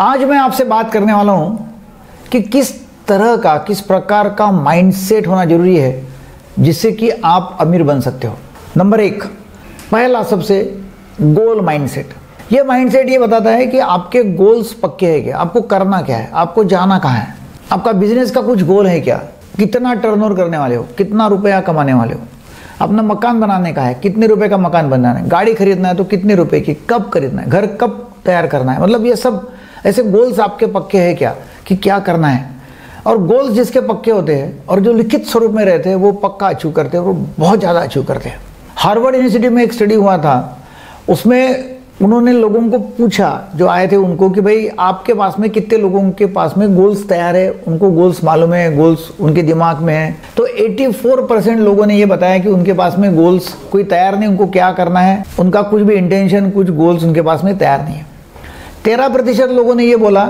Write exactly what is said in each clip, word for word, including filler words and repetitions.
आज मैं आपसे बात करने वाला हूं कि किस तरह का, किस प्रकार का माइंडसेट होना जरूरी है जिससे कि आप अमीर बन सकते हो। नंबर एक, पहला सबसे गोल माइंडसेट। ये माइंडसेट ये बताता है कि आपके गोल्स पक्के हैं क्या, आपको करना क्या है, आपको जाना कहाँ है, आपका बिजनेस का कुछ गोल है क्या, कितना टर्नओवर करने वाले हो, कितना रुपया कमाने वाले हो, अपना मकान बनाने का है, कितने रुपए का मकान बनाना है, गाड़ी खरीदना है तो कितने रुपए की, कब खरीदना है, घर कब तैयार करना है। मतलब ये सब ऐसे गोल्स आपके पक्के हैं क्या कि क्या करना है। और गोल्स जिसके पक्के होते हैं और जो लिखित स्वरूप में रहते हैं वो पक्का अचीव करते हैं, वो बहुत ज़्यादा अचीव करते हैं। हार्वर्ड यूनिवर्सिटी में एक स्टडी हुआ था, उसमें उन्होंने लोगों को पूछा जो आए थे उनको कि भाई आपके पास में कितने लोगों के पास में गोल्स तैयार है, उनको गोल्स मालूम है, गोल्स उनके दिमाग में है। तो चौरासी परसेंट लोगों ने ये बताया कि उनके पास में गोल्स कोई तैयार नहीं, उनको क्या करना है, उनका कुछ भी इंटेंशन, कुछ गोल्स उनके पास में तैयार नहीं है। तेरह प्रतिशत लोगों ने ये बोला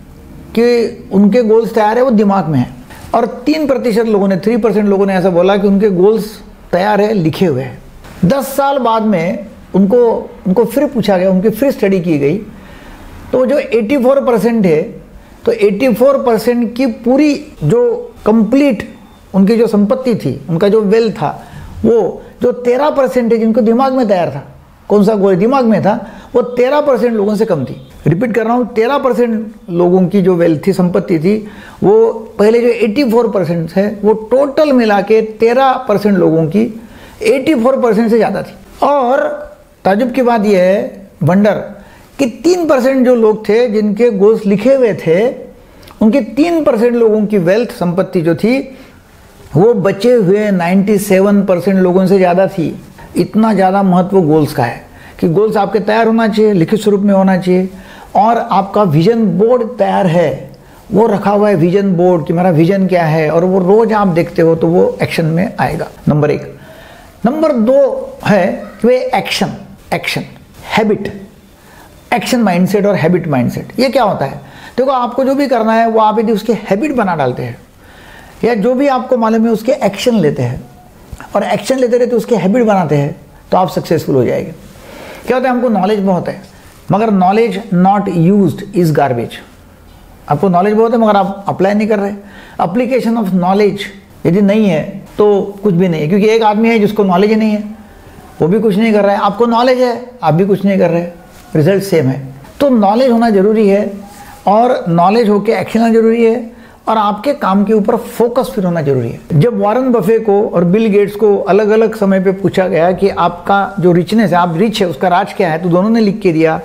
कि उनके गोल्स तैयार है, वो दिमाग में है। और तीन प्रतिशत लोगों ने, थ्री परसेंट लोगों ने ऐसा बोला कि उनके गोल्स तैयार है, लिखे हुए हैं। दस साल बाद में उनको उनको फिर पूछा गया, उनकी फिर स्टडी की गई, तो जो चौरासी परसेंट है, तो चौरासी परसेंट की पूरी जो कंप्लीट उनकी जो संपत्ति थी, उनका जो वेल्थ था, वो जो तेरह परसेंट है जिनको दिमाग में तैयार था, कौन सा गोल दिमाग में था, वो तेरह परसेंट लोगों से कम थी। रिपीट कर रहा हूँ, तेरह परसेंट लोगों की जो वेल्थ थी, संपत्ति थी, वो पहले जो चौरासी परसेंट है वो टोटल मिला के तेरह परसेंट लोगों की चौरासी परसेंट से ज़्यादा थी। और ताजुब की बात यह है, वंडर, कि तीन परसेंट जो लोग थे जिनके गोल्स लिखे हुए थे, उनके तीन परसेंट लोगों की वेल्थ, संपत्ति जो थी, वो बचे हुए सत्तानवे परसेंट लोगों से ज़्यादा थी। इतना ज़्यादा महत्व गोल्स का है कि गोल्स आपके तैयार होना चाहिए, लिखित स्वरूप में होना चाहिए, और आपका विजन बोर्ड तैयार है, वो रखा हुआ है विजन बोर्ड कि मेरा विजन क्या है, और वो रोज आप देखते हो तो वो एक्शन में आएगा। नंबर एक। नंबर दो है वे action action habit, action mindset और हैबिट माइंडसेट। ये क्या होता है? देखो, आपको जो भी करना है वो आप यदि उसके हैबिट बना डालते हैं, या जो भी आपको मालूम है उसके एक्शन लेते हैं, और एक्शन लेते रहते उसके हैबिट बनाते हैं, तो आप सक्सेसफुल हो जाएंगे। क्या होता है, हमको नॉलेज बहुत है मगर knowledge not used is garbage. आपको नॉलेज बहुत है मगर आप अप्लाई नहीं कर रहे। अप्लीकेशन ऑफ नॉलेज यदि नहीं है तो कुछ भी नहीं है, क्योंकि एक आदमी है जिसको नॉलेज ही नहीं है, वो भी कुछ नहीं कर रहा है। आपको नॉलेज है, आप भी कुछ नहीं कर रहे, रिजल्ट सेम है। तो नॉलेज होना जरूरी है, और नॉलेज होके एक्शन होना जरूरी है, और आपके काम के ऊपर फोकस फिर होना जरूरी है। जब वॉरेन बफे को और बिल गेट्स को अलग अलग समय पे पूछा गया कि आपका जो रिचनेस है, आप रिच है, उसका राज क्या है, तो दोनों ने लिख के दिया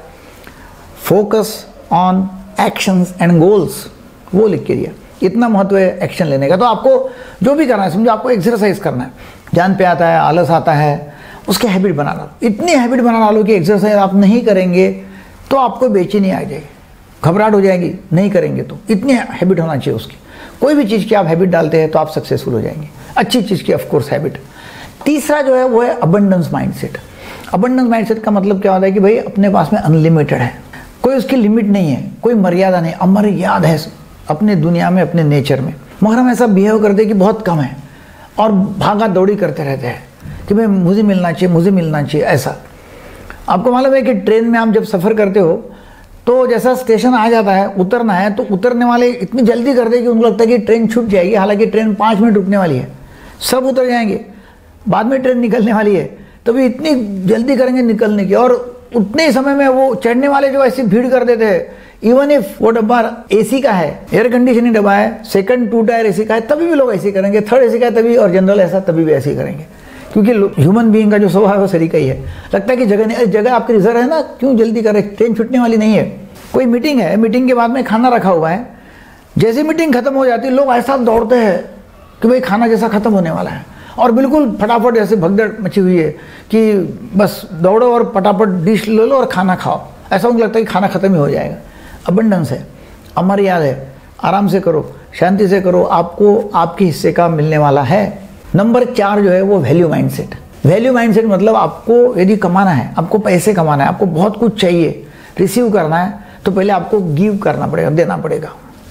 focus on actions and goals, वो लिख के दिया। इतना महत्व है एक्शन लेने का। तो आपको जो भी करना है, समझो आपको एक्सरसाइज करना है, जान पे आता है, आलस आता है, उसके हैबिट बना लो। इतनी हैबिट बना डालो कि एक्सरसाइज आप नहीं करेंगे तो आपको बेचैनी आ जाएगी, घबराहट हो जाएगी, नहीं करेंगे तो। इतनी हैबिट होना चाहिए उसकी। कोई भी चीज़ की आप हैबिट डालते हैं तो आप सक्सेसफुल हो जाएंगे, अच्छी चीज़ की ऑफकोर्स हैबिट। तीसरा जो है वो है अबंडेंस माइंडसेट। अबंडेंस माइंडसेट का मतलब क्या होता है कि भाई अपने पास में अनलिमिटेड है, कोई उसकी लिमिट नहीं है, कोई मर्यादा नहीं, अमर्याद है अपने दुनिया में, अपने नेचर में, मगर हम ऐसा बिहेव करते हैं कि बहुत कम है, और भागा दौड़ी करते रहते हैं कि भाई मुझे मिलना चाहिए, मुझे मिलना चाहिए। ऐसा आपको मालूम है कि ट्रेन में आप जब सफ़र करते हो तो जैसा स्टेशन आ जाता है, उतरना है, तो उतरने वाले इतनी जल्दी करते हैं कि उनको लगता है कि ट्रेन छूट जाएगी, हालांकि ट्रेन पाँच मिनट रुकने वाली है, सब उतर जाएंगे, बाद में ट्रेन निकलने वाली है, तो भी इतनी जल्दी करेंगे निकलने की। और उतने ही समय में वो चढ़ने वाले जो ऐसी भीड़ कर देते हैं, इवन इफ वो डब्बा एसी का है, एयर कंडीशनिंग डब्बा है, सेकंड टू टायर एसी का है, तभी भी लोग ऐसे करेंगे, थर्ड एसी का है तभी, और जनरल ऐसा तभी भी ऐसे ही करेंगे, क्योंकि ह्यूमन बीइंग का जो स्वभाव है वो सरीका ही है। लगता है कि जगह नहीं, जगह आपकी रिजर्व है ना, क्यों जल्दी करे, ट्रेन छूटने वाली नहीं है। कोई मीटिंग है, मीटिंग के बाद में खाना रखा हुआ है, जैसे मीटिंग खत्म हो जाती है लोग ऐसा दौड़ते हैं कि भाई खाना जैसा खत्म होने वाला है, और बिल्कुल फटाफट जैसे भगदड़ मची हुई है कि बस दौड़ो और फटाफट डिश ले लो और खाना खाओ। ऐसा उनको लगता है कि खाना खत्म ही हो जाएगा। अबंडेंस है, अमर्याद है, आराम से करो, शांति से करो, आपको आपके हिस्से का मिलने वाला है। नंबर चार जो है वो वैल्यू माइंडसेट। वैल्यू माइंडसेट मतलब आपको यदि कमाना है, आपको पैसे कमाना है, आपको बहुत कुछ चाहिए, रिसीव करना है, तो पहले आपको गिव करना पड़ेगा, देना पड़ेगा।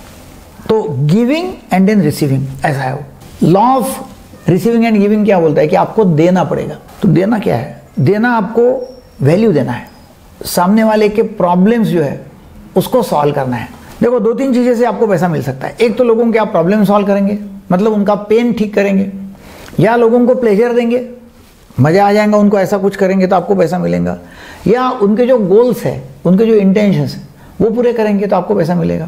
तो गिविंग एंड देन रिसीविंग, ऐसा है वो law of receiving and giving. क्या बोलता है कि आपको देना पड़ेगा। तो देना क्या है? देना आपको वैल्यू देना है। सामने वाले के प्रॉब्लम्स जो है उसको सॉल्व करना है। देखो दो तीन चीज़ें से आपको पैसा मिल सकता है। एक तो लोगों के आप प्रॉब्लम सॉल्व करेंगे, मतलब उनका पेन ठीक करेंगे, या लोगों को प्लेजर देंगे, मज़ा आ जाएगा उनको, ऐसा कुछ करेंगे तो आपको पैसा मिलेगा, या उनके जो गोल्स है, उनके जो इंटेंशंस हैं वो पूरे करेंगे तो आपको पैसा मिलेगा।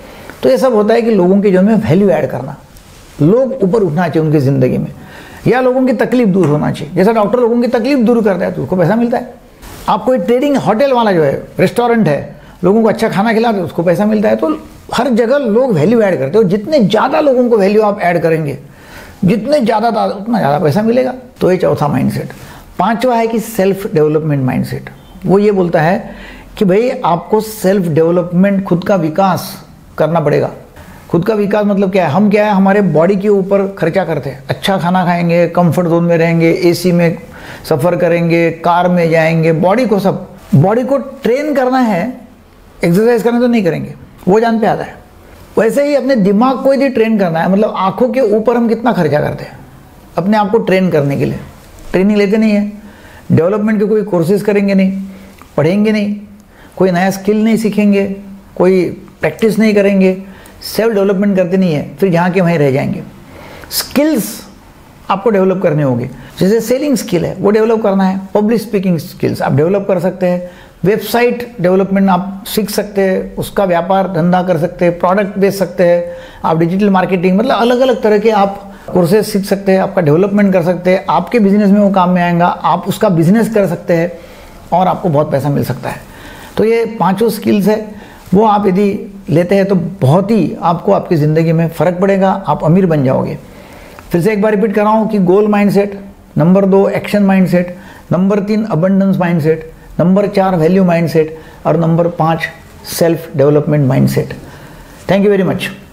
तो ये सब होता है कि लोगों के जीवन में वैल्यू ऐड करना, लोग ऊपर उठना चाहिए उनकी ज़िंदगी में, या लोगों की तकलीफ दूर होना चाहिए। जैसा डॉक्टर लोगों की तकलीफ दूर करता है तो उसको पैसा मिलता है। आप कोई ट्रेडिंग होटल वाला जो है, रेस्टोरेंट है, लोगों को अच्छा खाना खिलाते उसको पैसा मिलता है। तो हर जगह लोग वैल्यू ऐड करते हो, जितने ज़्यादा लोगों को वैल्यू आप ऐड करेंगे, जितने ज़्यादा उतना ज़्यादा पैसा मिलेगा। तो ये चौथा माइंडसेट। पांचवा है कि सेल्फ डेवलपमेंट माइंडसेट। वो ये बोलता है कि भाई आपको सेल्फ डेवलपमेंट, खुद का विकास करना पड़ेगा। खुद का विकास मतलब क्या है? हम क्या है, हमारे बॉडी के ऊपर खर्चा करते हैं, अच्छा खाना खाएंगे, कंफर्ट जोन में रहेंगे, एसी में सफ़र करेंगे, कार में जाएंगे, बॉडी को सब बॉडी को ट्रेन करना है, एक्सरसाइज करना तो नहीं करेंगे, वो जान पे आता है। वैसे ही अपने दिमाग को यदि ट्रेन करना है, मतलब आंखों के ऊपर हम कितना खर्चा करते हैं अपने आप को ट्रेन करने के लिए, ट्रेनिंग लेते नहीं है, डेवलपमेंट के कोई कोर्सेज करेंगे नहीं, पढ़ेंगे नहीं, कोई नया स्किल नहीं सीखेंगे, कोई प्रैक्टिस नहीं करेंगे, सेल्फ डेवलपमेंट करते नहीं है, फिर जहाँ के वहीं रह जाएंगे। स्किल्स आपको डेवलप करने होंगे, जैसे सेलिंग स्किल है वो डेवलप करना है, पब्लिक स्पीकिंग स्किल्स आप डेवलप कर सकते हैं, वेबसाइट डेवलपमेंट आप सीख सकते हैं, उसका व्यापार धंधा कर सकते हैं, प्रोडक्ट बेच सकते हैं आप, डिजिटल मार्केटिंग, मतलब अलग अलग तरह के आप कोर्सेज सीख सकते हैं, आपका डेवलपमेंट कर सकते हैं, आपके बिजनेस में वो काम में आएगा, आप उसका बिजनेस कर सकते हैं और आपको बहुत पैसा मिल सकता है। तो ये पांचों स्किल्स है, वो आप यदि लेते हैं तो बहुत ही आपको आपकी ज़िंदगी में फ़र्क पड़ेगा, आप अमीर बन जाओगे। फिर से एक बार रिपीट कर रहा हूँ कि गोल माइंडसेट, नंबर दो एक्शन माइंडसेट, नंबर तीन अबंडेंस माइंडसेट, नंबर चार वैल्यू माइंडसेट और नंबर पाँच self development mindset. Thank you very much.